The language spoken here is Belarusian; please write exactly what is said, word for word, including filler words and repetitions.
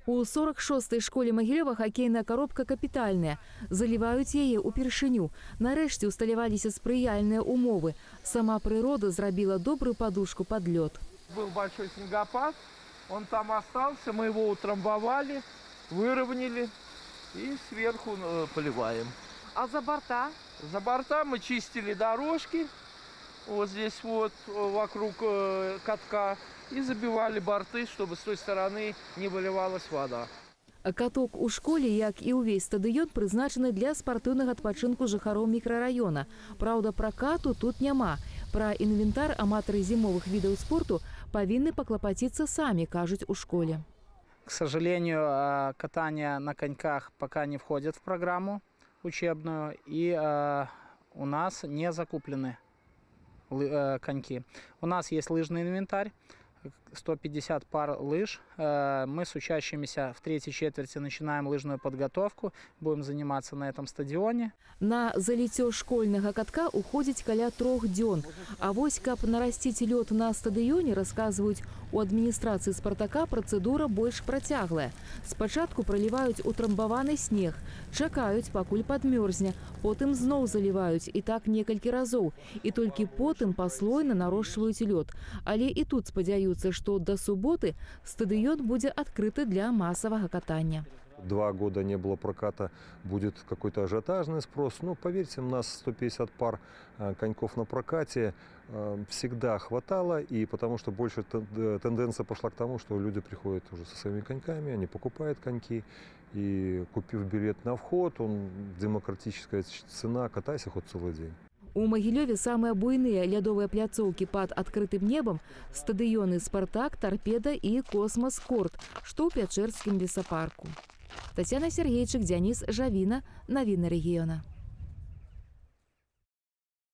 У сорок шостай школе Магілёва хакейная коробка капітальная. Заліваюць яе ўпершыню. Нарэшце усталяваліся спрыяльныя умовы. Сама прырода зрабіла добрую подушку под лед. Был большой снегопад, он там остался, мы его утрамбовали, выровняли и сверху поливаем. А за борта? За борта мы чистили дорожки, вот здесь вот вокруг катка, и забивали борты, чтобы с той стороны не выливалась вода. Каток у школе, як і ўвесь стадыён, прызначаны для спартыўнага адпачынку жыхароў мікрараёна. Праўда, пракату тут няма. Пра інвентар аматары зімовых відаў спорту павінны паклапаціцца самі, кажуць у школе. К сожалению, катание на коньках пока не входит в программу учебную, и у нас не закуплены коньки. У нас есть лыжный инвентарь, сто пятьдесят пар лыж. Мы с учащимися в третьей четверти начинаем лыжную подготовку. Будем заниматься на этом стадионе. На заліццё школьнага катка уходзіць каля трох дзён. А вось, каб нарасціць лёд на стадыёне, расказваюць у адміністрацыі «Спартака», працэдура больш працяглая. Спачатку праліваюць утрамбаваны снег, чакаюць, пакуль падмёрзне, потым зноў заліваюць, і так некалькі разоў. І толькі потым паслойна нарошчваюць лёд. Але і тут спадзяюцца, што да суботы стадыён будзе адкрыты для масавага катання. Два года не было проката, будет какой-то ажиотажный спрос. Ну, поверьте, у нас сто пятьдесят пар коньков на прокате всегда хватало, и потому что больше тенденция пошла к тому, что люди приходят уже со своими коньками, они покупают коньки, и купив билет на вход, он демократическая цена, катайся хоть целый день. У Магілёве самыя буйныя лядовыя пляцоўкі пад адкрытым небам стадыёны «Спартак», «Торпеда» і «Космос-Корт», што ў Пячэрскім лесапарку. Тацяна Сергейчык, Дзяніс Жавіна, навіны рэгіёна.